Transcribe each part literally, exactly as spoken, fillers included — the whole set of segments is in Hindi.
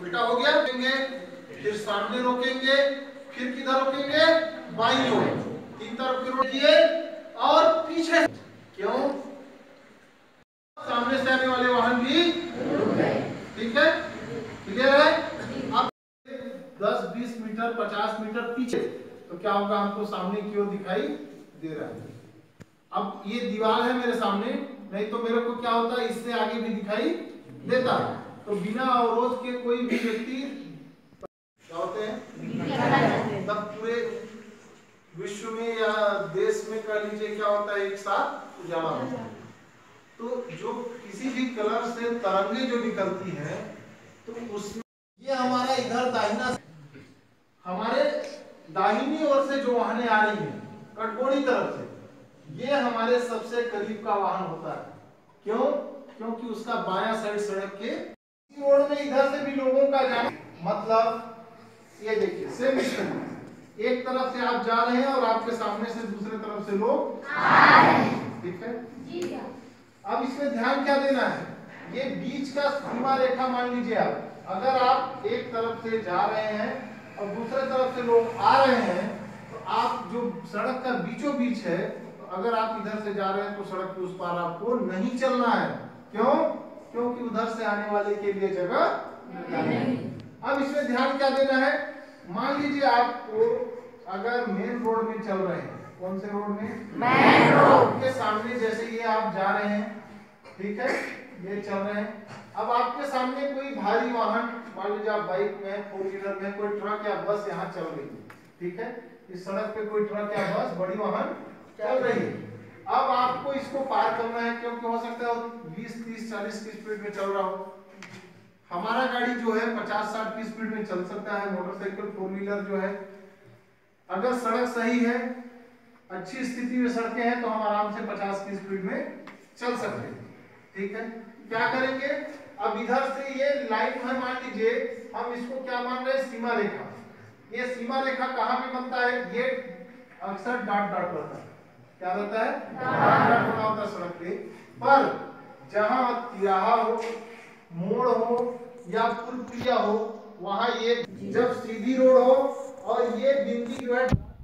उल्टा हो गया, रोकेंगे, फिर सामने रोकेंगे, फिर किधर रोकेंगे, बाईं ओर, तीन तरफ की रोकिए और पीछे, क्यों, सामने से आने वाले वाहन भी, ठीक है, क्लियर है। अब दस बीस मीटर पचास मीटर पीछे तो क्या होगा, हमको सामने की ओर दिखाई दे रहा है। अब ये दीवार है मेरे सामने, नहीं तो मेरे को क्या होता है, इससे आगे भी दिखाई देता, तो बिना अवरोध के कोई भी व्यक्ति क्या होते हैं, तब पूरे विश्व में या देश में कह लीजिए क्या होता है, एक साथ उजाला होता है। तो जो किसी भी कलर से तरंगे जो निकलती है, तो उसमें ये हमारा इधर दाहिना, हमारे दाहिनी ओर से जो वाहनें आ रही हैं कटकोणी तरफ से, ये हमारे सबसे करीब का वाहन होता है। क्यों? क्योंकि उसका बायां साइड सड़क के रोड में इधर से भी लोगों का जाना, मतलब ये देखिए सेम स्थिति, एक तरफ से आप जा रहे हैं और आपके सामने से दूसरे तरफ से लोग आ रहे हैं, ठीक है जी। अब इसमें ध्यान क्या देना है, ये बीच का सीमा रेखा मान लीजिए आप, अगर आप एक तरफ से जा रहे हैं और दूसरे तरफ से लोग आ रहे हैं, तो आप जो सड़क का बीचों बीच है, तो अगर आप इधर से जा रहे हैं तो सड़क के उस पार आपको नहीं चलना है। क्यों? क्योंकि उधर से आने वाले के लिए जगह नहीं। अब इसमें ध्यान क्या देना है, मान लीजिए आपको अगर मेन रोड में चल रहे हैं, कौन से रोड में, मेन रोड के सामने जैसे ये आप जा रहे हैं, ठीक है, ये चल रहे हैं, अब आपके सामने कोई भारी वाहन, मान लीजिए आप बाइक में, फोर व्हीलर में, कोई ट्रक या बस यहाँ चल रही है, ठीक है, इस सड़क पे कोई ट्रक या बस बड़ी वाहन चल रही है। अब आपको इसको पार करना है, क्योंकि हो सकता है बीस तीस चालीस की स्पीड में चल रहा हो, हमारा गाड़ी जो है पचास साठ की स्पीड में चल सकता है, मोटरसाइकिल फोर व्हीलर जो है, अगर सड़क सही है, अच्छी स्थिति में सड़कें हैं, तो हम आराम से पचास की स्पीड में चल सकते हैं, ठीक है। क्या करेंगे, अब इधर से ये लाइन है, मान लीजिए हम इसको क्या मान रहे हैं, सीमा रेखा। ये सीमा रेखा कहाँ पे बनता है, ये अक्सर डॉट डॉट रहता है, क्या रहता है, डॉट डॉट बना होता है सड़क पे, पर जहां तिराहा हो, मोड़ हो या पुल पुलिया हो, वहां ये जब सीधी रोड हो और ये बिंदी जो है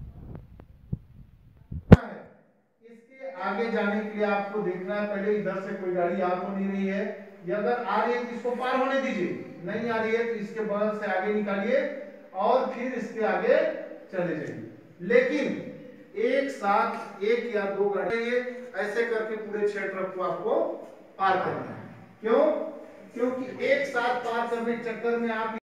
इसके आगे जाने के लिए आपको देखना है, पहले इधर से कोई गाड़ी आ तो नहीं रही है, या अगर आ रही है तो इसको पार होने दीजिए, नहीं आ रही है तो इसके बगल से आगे निकालिए और फिर इसके आगे चले जाइए। लेकिन एक साथ एक या दो गाड़ी ऐसे करके पूरे क्षेत्र को आपको पार करना है। क्यों? क्योंकि एक साथ पार करने के चक्कर में आप